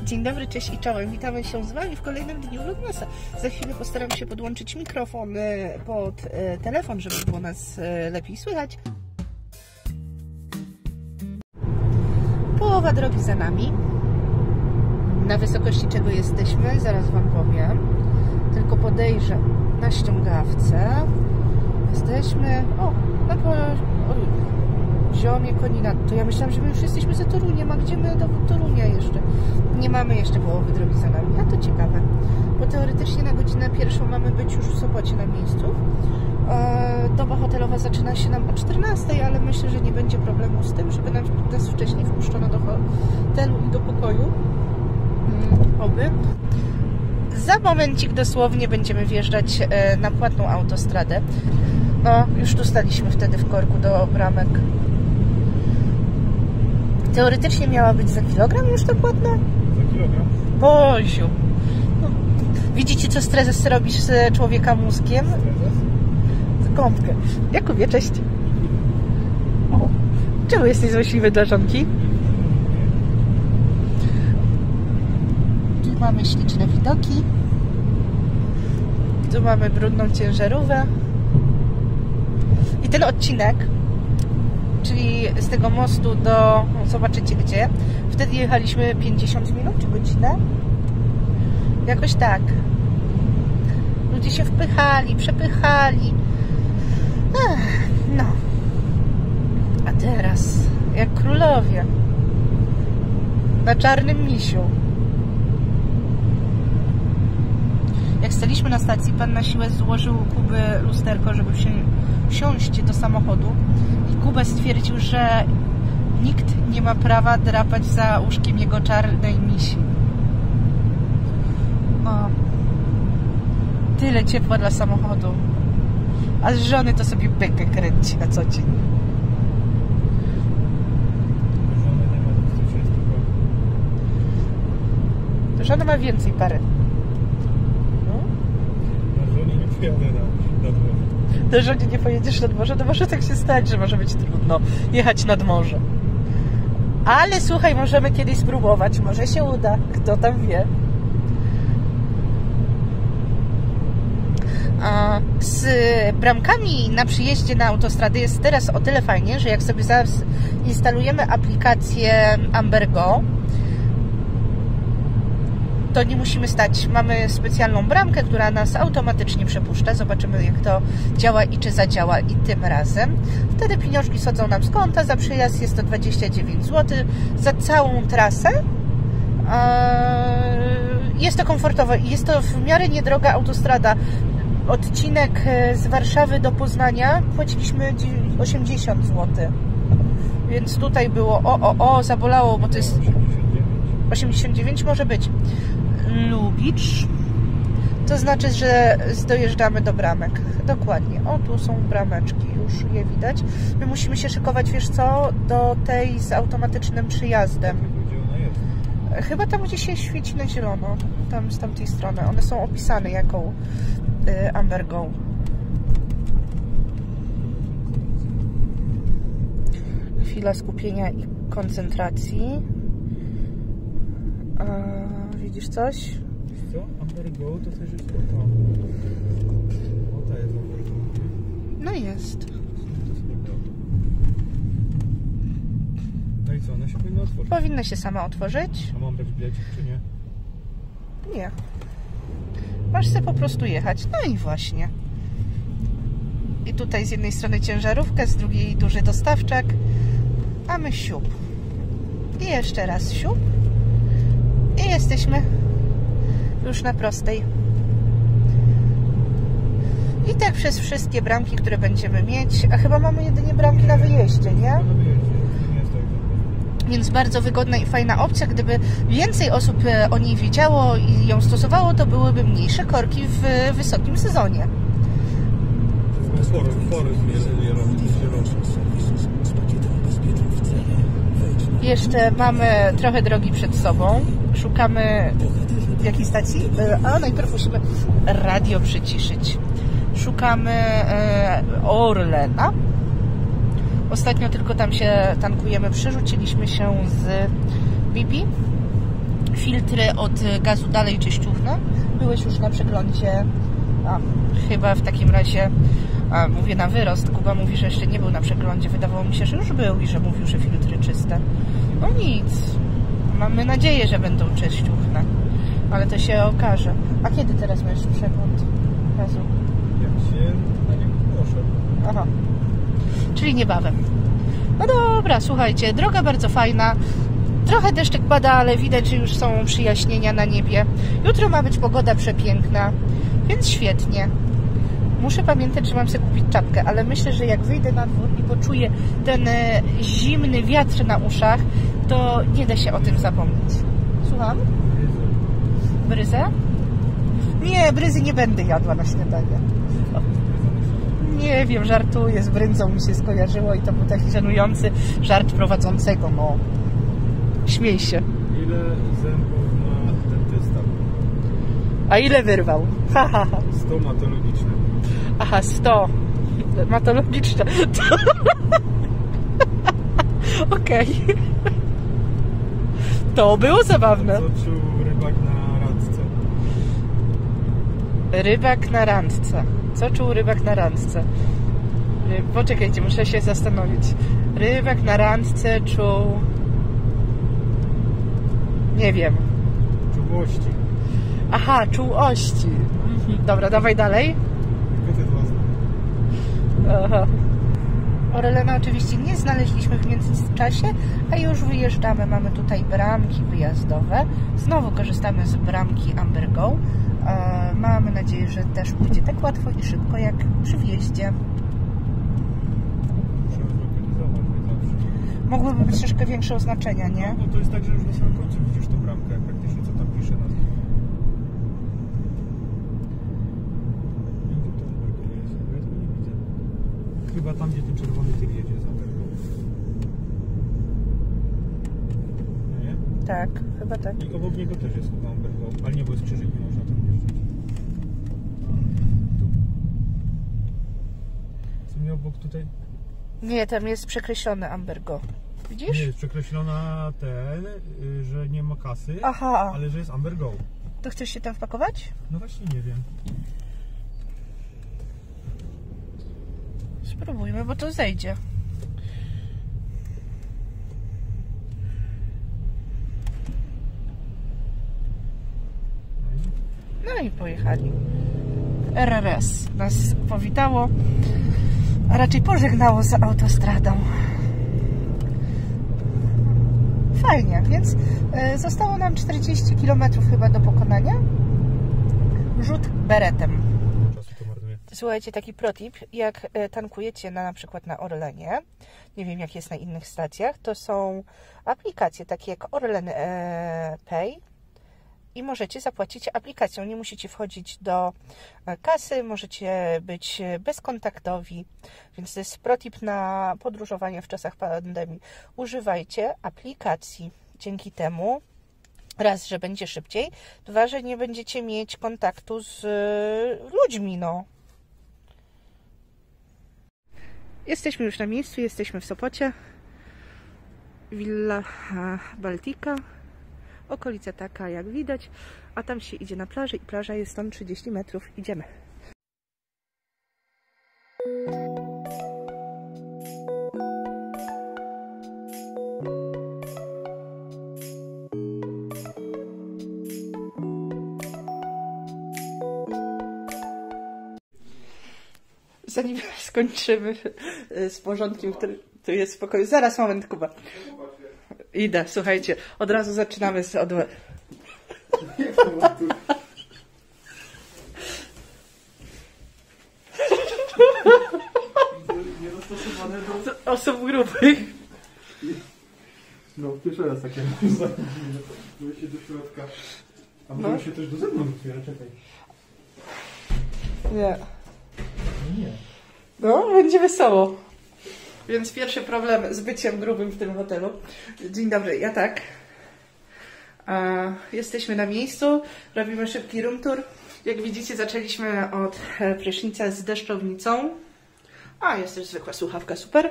Dzień dobry, cześć i czołem. Witamy się z Wami w kolejnym dniu Vlogmasa. Za chwilę postaram się podłączyć mikrofon pod telefon, żeby było nas lepiej słychać. Połowa drogi za nami. Na wysokości czego jesteśmy, zaraz Wam powiem. Tylko podejrzę na ściągawce. Jesteśmy... na poziomie Konina. To ja myślałam, że my już jesteśmy za Toruniem, a gdzie my do Torunia jeszcze? Nie mamy jeszcze połowy drogi za nami, a to ciekawe. Bo teoretycznie na godzinę pierwszą mamy być już w Sopocie na miejscu. Doba hotelowa zaczyna się nam o 14, ale myślę, że nie będzie problemu z tym, żeby nas wcześniej wpuszczono do hotelu i do pokoju. Oby. Za momencik dosłownie będziemy wjeżdżać na płatną autostradę. No, już tu staliśmy wtedy w korku do bramek. Teoretycznie miała być za kilogram już to płatno? Za kilogram? Boziu. No. Widzicie, co stres robisz z człowieka mózgiem? Z gąbkę. Jakubie, cześć. Czemu jesteś złośliwy dla żonki? Tu mamy śliczne widoki. Tu mamy brudną ciężarówkę. I ten odcinek, czyli z tego mostu do... zobaczycie gdzie. Wtedy jechaliśmy 50 minut czy godzinę? Jakoś tak. Ludzie się wpychali, przepychali. No. A teraz, jak królowie. Na czarnym misiu. Jak staliśmy na stacji, pan na siłę złożył Kuby lusterko, żeby wsiąść do samochodu. I Kuba stwierdził, że nikt nie ma prawa drapać za łóżkiem jego czarnej misi. O. Tyle ciepła dla samochodu. A z żony to sobie bekę kręci na co dzień. Żona ma więcej pary. Do żonie nie pojedziesz nad morze, to może tak się stać, że może być trudno jechać nad morze. Ale słuchaj, możemy kiedyś spróbować, może się uda, kto tam wie. Z bramkami na przyjeździe na autostradę jest teraz o tyle fajnie, że jak sobie instalujemy aplikację Amber Go, to nie musimy stać. Mamy specjalną bramkę, która nas automatycznie przepuszcza. Zobaczymy, jak to działa i czy zadziała i tym razem. Wtedy pieniążki schodzą nam z konta. Za przyjazd jest to 29 zł. Za całą trasę jest to komfortowe i jest to w miarę niedroga autostrada. Odcinek z Warszawy do Poznania płaciliśmy 80 zł. Więc tutaj było zabolało, bo to jest 89 może być. Lubicz. To znaczy, że dojeżdżamy do bramek. Dokładnie. O, tu są brameczki. Już je widać. My musimy się szykować, wiesz co? Do tej z automatycznym przyjazdem. Chyba tam, gdzie się świeci na zielono. Tam z tamtej strony. One są opisane jako Amber Go. Chwila skupienia i koncentracji. Widzisz coś? Co? Amber Go to też jest to. O, ta jest Amber Go. No jest. No i co? Ona się powinna otworzyć? Powinna się sama otworzyć. A mam dać bilecik, czy nie? Nie. Masz sobie po prostu jechać. No i właśnie. I tutaj z jednej strony ciężarówkę, z drugiej duży dostawczak. A my siup. I jeszcze raz siup. I jesteśmy już na prostej. I tak przez wszystkie bramki, które będziemy mieć. A chyba mamy jedynie bramki na wyjeździe, nie? Więc bardzo wygodna i fajna opcja. Gdyby więcej osób o niej wiedziało i ją stosowało, to byłyby mniejsze korki w wysokim sezonie. Jeszcze mamy trochę drogi przed sobą. Szukamy w jakiej stacji? A najpierw musimy radio przyciszyć. Szukamy Orlena. Ostatnio tylko tam się tankujemy. Przerzuciliśmy się z Bibi. filtry od gazu dalej czyściówne. Byłeś już na przeglądzie? Chyba w takim razie, mówię na wyrost, Kuba mówi, że jeszcze nie był na przeglądzie. Wydawało mi się, że już był i że mówił, że filtry czyste. No nic. Mamy nadzieję, że będą czyściówne. Ale to się okaże. A kiedy teraz masz przegląd gazu? Jak się na niego proszę. Aha. Czyli niebawem. No dobra, słuchajcie, droga bardzo fajna. Trochę deszczek pada, ale widać, że już są przyjaśnienia na niebie. Jutro ma być pogoda przepiękna, więc świetnie. Muszę pamiętać, że mam sobie kupić czapkę, ale myślę, że jak wyjdę na dwór i poczuję ten zimny wiatr na uszach, to nie da się o tym zapomnieć. Słucham? Bryzę? Nie, bryzy nie będę jadła na śniadanie. Nie wiem, żartuję, z brędzą mi się skojarzyło i to był taki żenujący żart prowadzącego, no. Śmiej się. Ile zębów ma dentysta? A ile wyrwał? 100 Aha, 100. Matologiczne. Okej. To było zabawne. Co czuł rybak na randce? Rybak na randce. Co czuł rybak na randce? Poczekajcie, muszę się zastanowić. Rybak na randce czuł... Nie wiem. Czułości. Aha, czułości. Dobra, dawaj dalej. Aha. Orlena oczywiście nie znaleźliśmy w międzyczasie, a już wyjeżdżamy. Mamy tutaj bramki wyjazdowe. Znowu korzystamy z bramki Amber Go. Mamy nadzieję, że też pójdzie tak łatwo i szybko jak przy wjeździe. Mogłyby być troszkę większe oznaczenia, nie? No to jest tak, że już na samym końcu widzisz tą bramkę, jak praktycznie co tam pisze na tym. Ja tego nie widzę. Chyba tam, gdzie ten czerwony tyr jedzie za Amber Go. Nie? Tak, chyba tak. I obok niego też jest chyba Amber Go, ale nie, bo jest krzyżyk, nie można tam jeździć. Tu. Co mi obok tutaj? Nie, tam jest przekreślone Amber Go. Widzisz? Nie, jest przekreślona że nie ma kasy, Aha. ale że jest Amber Go. To chcesz się tam wpakować? No właśnie nie wiem. Spróbujmy, bo to zejdzie. No i pojechali. RRS nas powitało, a raczej pożegnało z autostradą. Fajnie, więc zostało nam 40 km chyba do pokonania. Rzut beretem. Słuchajcie, taki protip, jak tankujecie na przykład na Orlenie, nie wiem jak jest na innych stacjach, to są aplikacje takie jak Orlen Pay i możecie zapłacić aplikacją. Nie musicie wchodzić do kasy, możecie być bezkontaktowi, więc to jest protip na podróżowanie w czasach pandemii. Używajcie aplikacji. Dzięki temu raz, że będzie szybciej, dwa, że nie będziecie mieć kontaktu z ludźmi, no. Jesteśmy już na miejscu, jesteśmy w Sopocie. Villa Baltica. Okolica taka jak widać, a tam się idzie na plażę i plaża jest stąd 30 metrów. Idziemy. Zanim skończymy z porządkiem, który tu jest w pokoju. Zaraz, moment, Kuba. Idę, słuchajcie, od razu zaczynamy od... Niedostosowane do osób grubych. No, pierwszy raz takie były się do środka. A może się też do zewnątrz otwiera, czekaj. Nie. Nie. No, będzie wesoło. Więc pierwszy problem z byciem grubym w tym hotelu. Dzień dobry, ja tak. Jesteśmy na miejscu, robimy szybki room tour. Jak widzicie, zaczęliśmy od prysznica z deszczownicą. A, jest też zwykła słuchawka, super.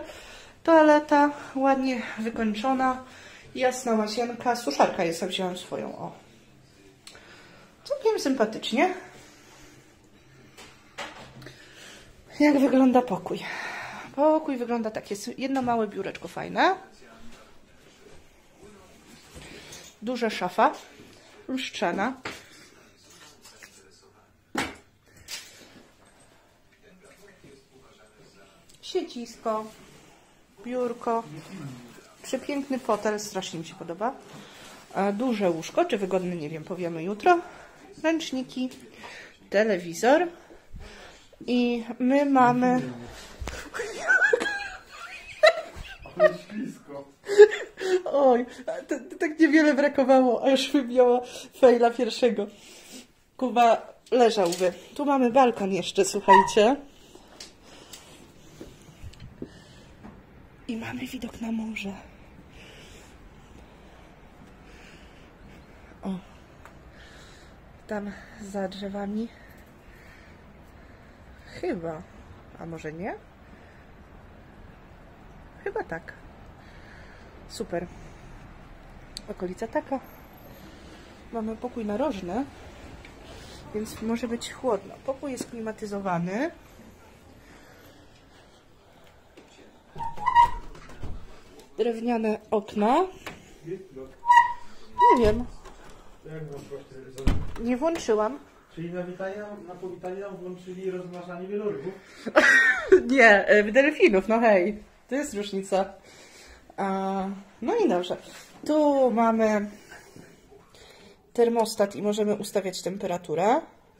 Toaleta ładnie wykończona. Jasna łazienka. Suszarka jest, wziąłem swoją. O. Całkiem sympatycznie. Jak wygląda pokój? Pokój wygląda tak. Jest jedno małe biureczko fajne. Duża szafa. Lustrzana. Siecisko. Biurko. Przepiękny fotel. Strasznie mi się podoba. Duże łóżko. Czy wygodne? Nie wiem. Powiemy jutro. Ręczniki. Telewizor. I my mamy... Oj, tak niewiele brakowało, a już bym miała fejla pierwszego. Kuba leżałby. Tu mamy balkon jeszcze, słuchajcie. I mamy widok na morze. O. Tam za drzewami. Chyba. A może nie? Chyba tak. Super. Okolica taka. Mamy pokój narożny, więc może być chłodno. Pokój jest klimatyzowany. Drewniane okna. Nie wiem. Nie włączyłam. Czyli na powitanie włączyli rozmnażanie wielorybu? Nie, delfinów, no hej. To jest różnica. No i dobrze. Tu mamy termostat i możemy ustawiać temperaturę.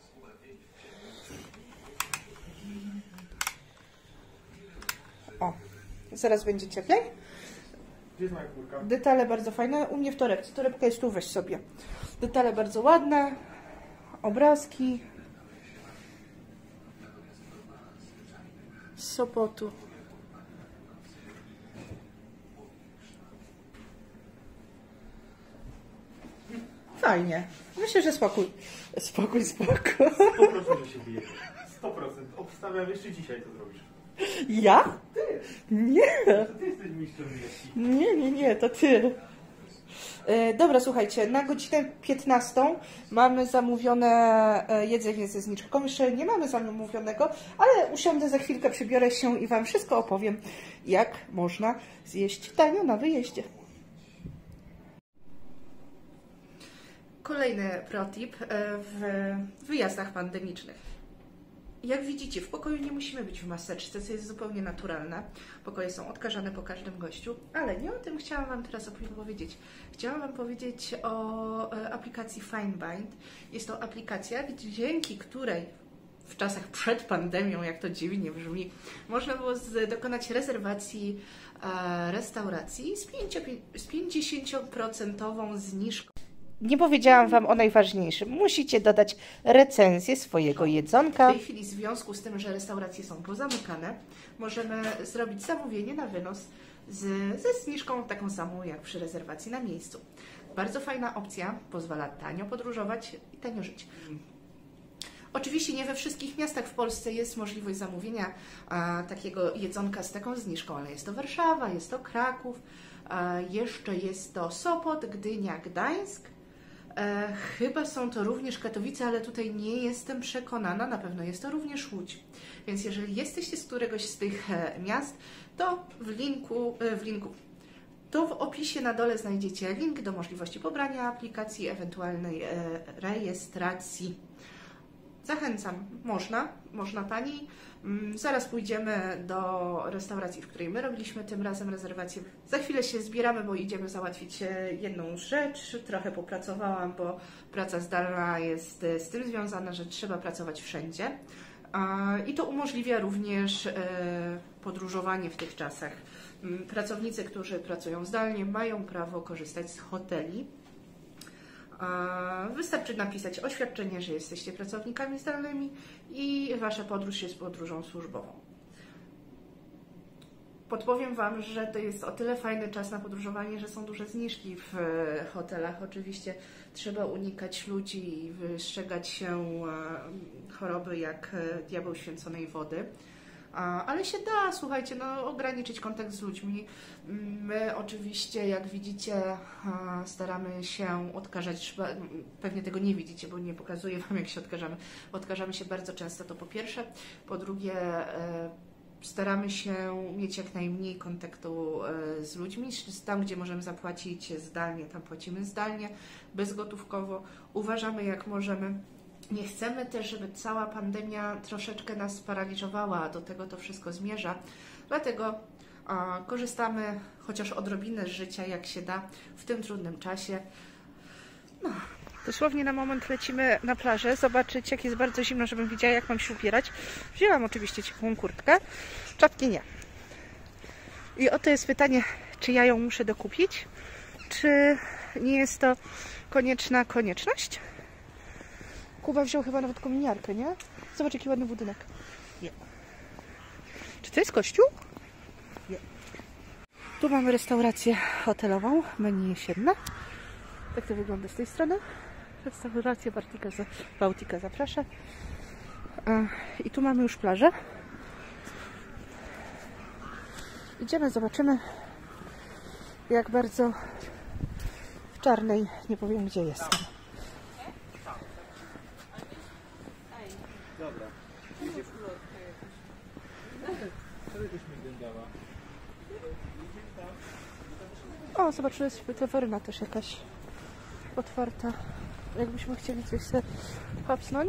O, zaraz będzie cieplej. Gdzie jest moja kurka? Detale bardzo fajne. U mnie w torebce. Torebka jest tu, weź sobie. Detale bardzo ładne. Obrazki. Z Sopotu. Fajnie. Myślę, że spokój. Spokój. 100% że się bije. 100%. Obstawiam, jeszcze dzisiaj to zrobisz. Ja? Ty! Nie. To ty jesteś mistrzem wieści. Nie, to ty. Dobra, słuchajcie, na godzinę 15 mamy zamówione jedzenie ze zniżką. Jeszcze nie mamy zamówionego, ale usiądę za chwilkę, przybiorę się i Wam wszystko opowiem, jak można zjeść tanio na wyjeździe. Kolejny protip w wyjazdach pandemicznych. Jak widzicie, w pokoju nie musimy być w maseczce, co jest zupełnie naturalne. Pokoje są odkażane po każdym gościu, ale nie o tym chciałam Wam teraz opowiedzieć. Chciałam Wam powiedzieć o aplikacji Finebind. Jest to aplikacja, dzięki której w czasach przed pandemią, jak to dziwnie brzmi, można było dokonać rezerwacji restauracji z 50% zniżką. Nie powiedziałam Wam o najważniejszym. Musicie dodać recenzję swojego jedzonka. W tej chwili w związku z tym, że restauracje są pozamykane, możemy zrobić zamówienie na wynos ze zniżką taką samą jak przy rezerwacji na miejscu. Bardzo fajna opcja, pozwala tanio podróżować i tanio żyć. Oczywiście nie we wszystkich miastach w Polsce jest możliwość zamówienia takiego jedzonka z taką zniżką, ale jest to Warszawa, jest to Kraków, jeszcze jest to Sopot, Gdynia, Gdańsk. Chyba są to również Katowice, ale tutaj nie jestem przekonana, na pewno jest to również Łódź. Więc jeżeli jesteście z któregoś z tych miast, to w opisie na dole znajdziecie link do możliwości pobrania aplikacji, ewentualnej rejestracji. Zachęcam, można Pani. Zaraz pójdziemy do restauracji, w której my robiliśmy tym razem rezerwację. Za chwilę się zbieramy, bo idziemy załatwić jedną rzecz. Trochę popracowałam, bo praca zdalna jest z tym związana, że trzeba pracować wszędzie. I to umożliwia również podróżowanie w tych czasach. Pracownicy, którzy pracują zdalnie, mają prawo korzystać z hoteli. Wystarczy napisać oświadczenie, że jesteście pracownikami zdalnymi i Wasza podróż jest podróżą służbową. Podpowiem Wam, że to jest o tyle fajny czas na podróżowanie, że są duże zniżki w hotelach. Oczywiście trzeba unikać ludzi i wystrzegać się choroby jak diabeł święconej wody. Ale się da, słuchajcie, no ograniczyć kontakt z ludźmi. My oczywiście, jak widzicie, staramy się odkażać, pewnie tego nie widzicie, bo nie pokazuję Wam, jak się odkażamy. Odkażamy się bardzo często, to po pierwsze. Po drugie, staramy się mieć jak najmniej kontaktu z ludźmi. Tam, gdzie możemy zapłacić zdalnie, tam płacimy zdalnie, bezgotówkowo. Uważamy, jak możemy. Nie chcemy też, żeby cała pandemia troszeczkę nas sparaliżowała, do tego to wszystko zmierza. Dlatego korzystamy chociaż odrobinę z życia, jak się da, w tym trudnym czasie. No. Dosłownie na moment lecimy na plażę, zobaczyć, jak jest bardzo zimno, żebym widziała, jak mam się upierać. Wzięłam oczywiście ciepłą kurtkę, czapki nie. I oto jest pytanie, czy ja ją muszę dokupić, czy nie jest to konieczna konieczność? Kuba wziął chyba nawet kominiarkę, nie? Zobacz, jaki ładny budynek. Nie. Czy to jest kościół? Nie. Tu mamy restaurację hotelową, menu jesienne. Tak to wygląda z tej strony. Restauracja Bałtyka zaprasza. I tu mamy już plażę. Idziemy, zobaczymy, jak bardzo w Czarnej, nie powiem, gdzie jestem. Dobra. O, zobaczymy, Teweryna też jakaś otwarta. Jakbyśmy chcieli coś sobie hapsnąć.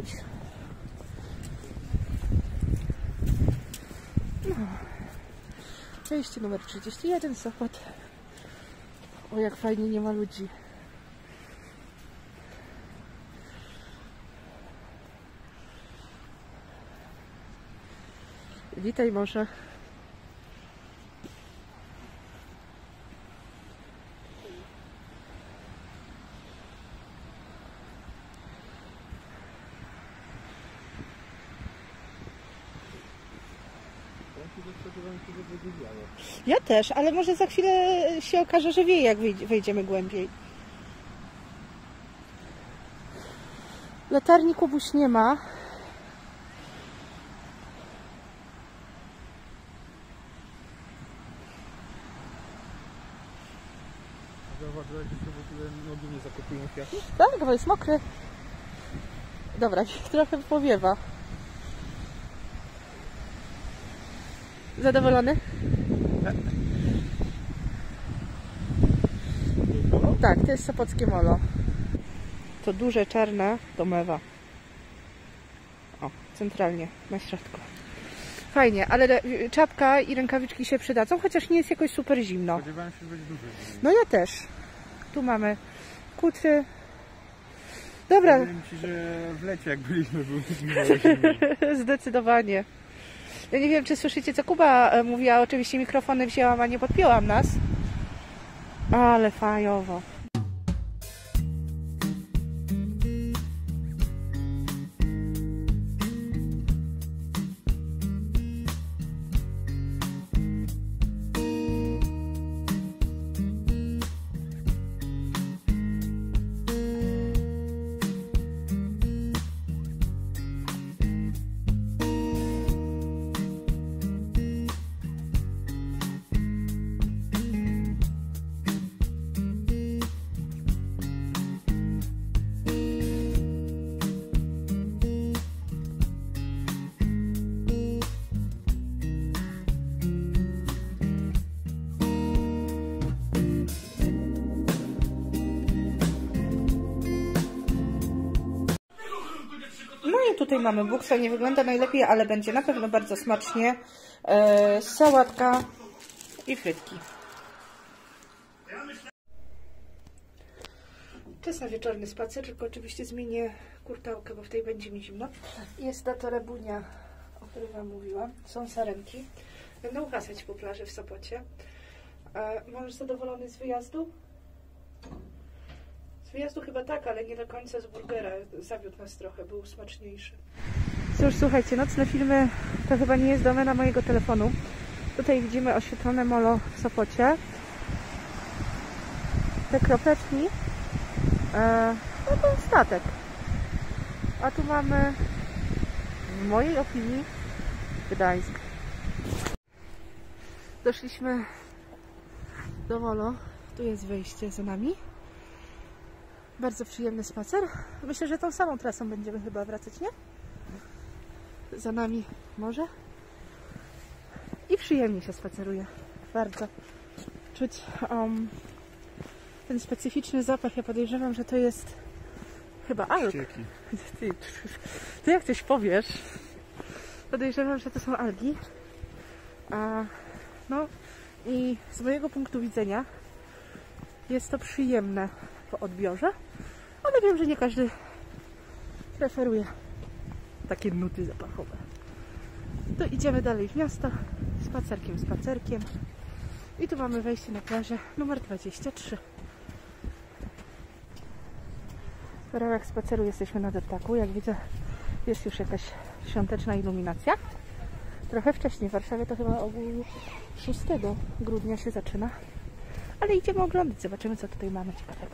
No. Wejście numer 31, Sopot. O, jak fajnie, nie ma ludzi. Witaj morze. Ja też, ale może za chwilę się okaże, że wieje, jak wejdziemy głębiej. Latarni Kubuś nie ma. Zauważyłeś, że w ogóle nogi nie zakopują kwiatu? Tak, bo jest mokry. Dobra, trochę powiewa. Zadowolony? Tak, to jest Sopockie Molo. To duże, czarne to mewa. O, centralnie, na środku. Fajnie, ale czapka i rękawiczki się przydadzą, chociaż nie jest jakoś super zimno. Spodziewałem się, że będzie dużo zimno. No ja też. Tu mamy kutry. Dobra. Powiem Ci, że w lecie jak byliśmy, było zimno. Zdecydowanie. Ja nie wiem, czy słyszycie, co Kuba mówiła. Oczywiście mikrofony wzięłam, a nie podpięłam nas. Ale fajowo. Tutaj mamy buksa, nie wygląda najlepiej, ale będzie na pewno bardzo smacznie. Sałatka i frytki. Czas na wieczorny spacer, tylko oczywiście zmienię kurtałkę, bo w tej będzie mi zimno. Jest ta torebunia, o której Wam mówiłam. Są sarenki. Będę uchasać po plaży w Sopocie. Mąż zadowolony z wyjazdu? Z wyjazdu chyba tak, ale nie do końca z burgera. Zawiódł nas trochę, był smaczniejszy. Cóż, słuchajcie, nocne filmy to chyba nie jest domena mojego telefonu. Tutaj widzimy oświetlone molo w Sopocie. Te kropeczki. No to jest statek. A tu mamy, w mojej opinii, Gdańsk. Doszliśmy do Volo. Tu jest wyjście za nami. Bardzo przyjemny spacer. Myślę, że tą samą trasą będziemy chyba wracać, nie? Za nami morze. I przyjemnie się spaceruje. Bardzo. Czuć ten specyficzny zapach. Ja podejrzewam, że to jest chyba alg. Ty jak coś powiesz, podejrzewam, że to są algi. No i z mojego punktu widzenia jest to przyjemne po odbiorze, ale wiem, że nie każdy preferuje takie nuty zapachowe. To idziemy dalej w miasto, spacerkiem. I tu mamy wejście na plażę numer 23. W ramach spaceru jesteśmy na deptaku. Jak widzę, jest już jakaś świąteczna iluminacja. Trochę wcześniej, w Warszawie to chyba ogólnie 6 grudnia się zaczyna. Ale idziemy oglądać, zobaczymy, co tutaj mamy ciekawego.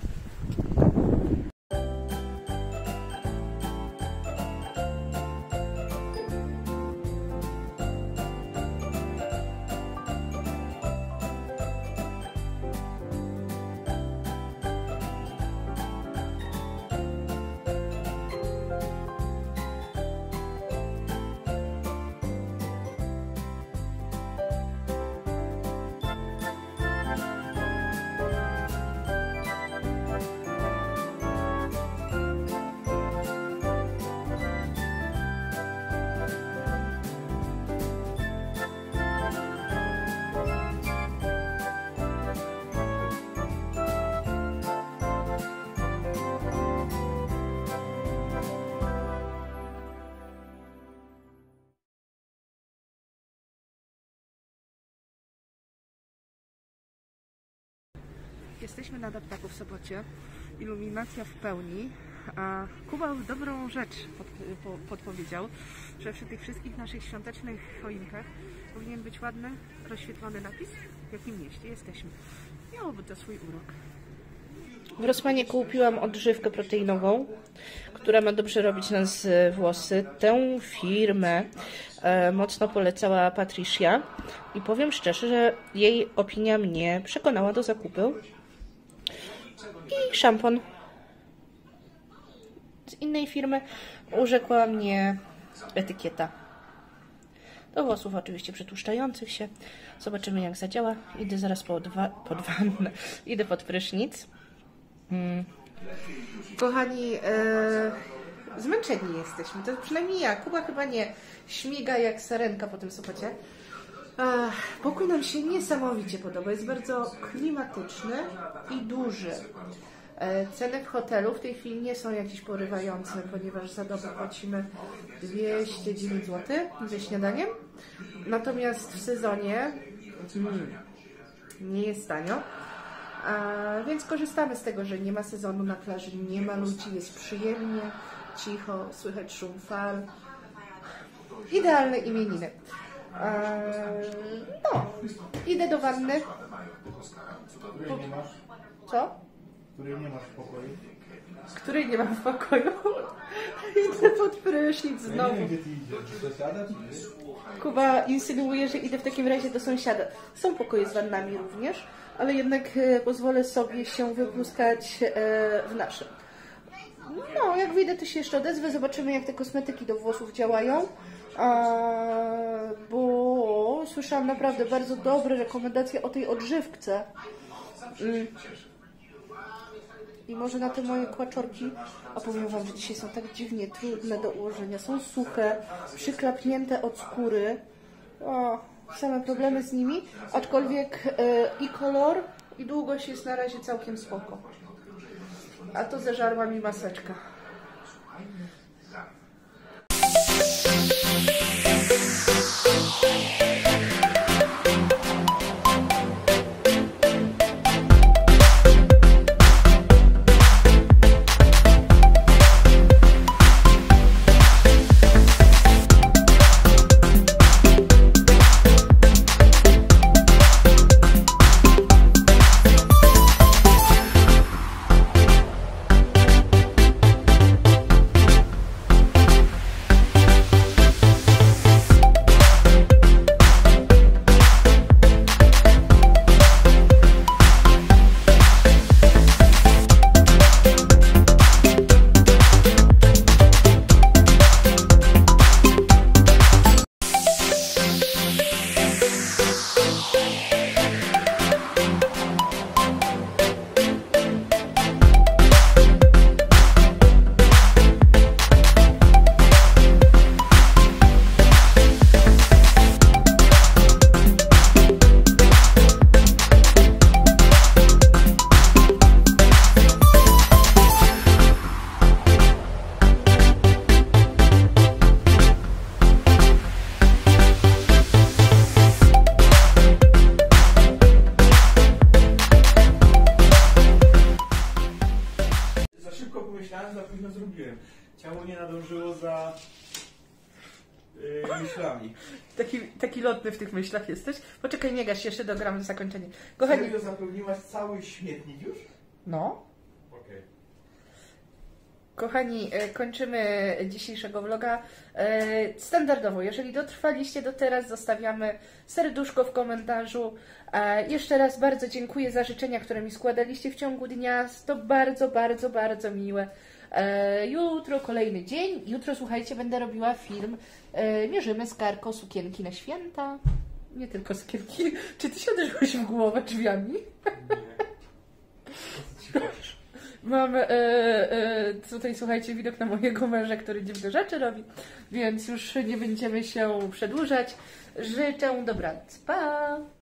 Jesteśmy na deptaku w Sopocie. Iluminacja w pełni. A Kuba dobrą rzecz podpowiedział, że przy tych wszystkich naszych świątecznych choinkach powinien być ładny, rozświetlony napis, w jakim mieście jesteśmy. Miałoby to swój urok. W Rossmanie kupiłam odżywkę proteinową, która ma dobrze robić nas włosy. Tę firmę mocno polecała Patricia i powiem szczerze, że jej opinia mnie przekonała do zakupu. I szampon z innej firmy urzekła mnie etykieta. Do włosów oczywiście przetłuszczających się. Zobaczymy, jak zadziała. Idę zaraz pod wannę. Idę pod prysznic. Kochani, zmęczeni jesteśmy. To przynajmniej ja. Kuba chyba nie. Śmiga jak sarenka po tym Sopocie. Pokój nam się niesamowicie podoba. Jest bardzo klimatyczny i duży. Ceny w hotelu w tej chwili nie są jakieś porywające, ponieważ za dobę płacimy 209 zł ze śniadaniem. Natomiast w sezonie nie jest tanio. Więc korzystamy z tego, że nie ma sezonu na plaży, nie ma ludzi, jest przyjemnie, cicho, słychać szum fal. Idealne imieniny. No, idę do wanny. Co? Której nie masz w pokoju. Której nie mam w pokoju. Idę pod prysznic znowu. Nie wiem, gdzie ty idziesz. Do sąsiada, czy nie? Kuba insynuuje, że idę w takim razie do sąsiada. Są pokoje z wannami również, ale jednak pozwolę sobie się wypluskać w naszym. No, jak wyjdę, to się jeszcze odezwę. Zobaczymy, jak te kosmetyki do włosów działają. Bo słyszałam naprawdę bardzo dobre rekomendacje o tej odżywce. I może na te moje kłaczorki, a powiem wam, że dzisiaj są tak dziwnie trudne do ułożenia. Są suche, przyklapnięte od skóry. Same problemy z nimi, aczkolwiek i kolor, i długość jest na razie całkiem spoko. A to zeżarła mi maseczka. pomyślałem, za późno zrobiłem. Ciało nie nadążyło za myślami. Taki lotny w tych myślach jesteś? Poczekaj, nie gaś, jeszcze dogramy zakończenie. Kochani... Serio zapełniłaś cały śmietnik już? No. Okej. Kochani, kończymy dzisiejszego vloga. Standardowo, jeżeli dotrwaliście do teraz, zostawiamy serduszko w komentarzu. Jeszcze raz bardzo dziękuję za życzenia, które mi składaliście w ciągu dnia. To bardzo, bardzo, bardzo miłe. Jutro kolejny dzień. Jutro, słuchajcie, będę robiła film Mierzymy z Karką sukienki na święta. Nie tylko sukienki. Czy ty się uderzyłeś w głowę drzwiami? Nie. Mam tutaj, słuchajcie, widok na mojego męża, który dziwne rzeczy robi, więc już nie będziemy się przedłużać. Życzę dobranoc. Pa!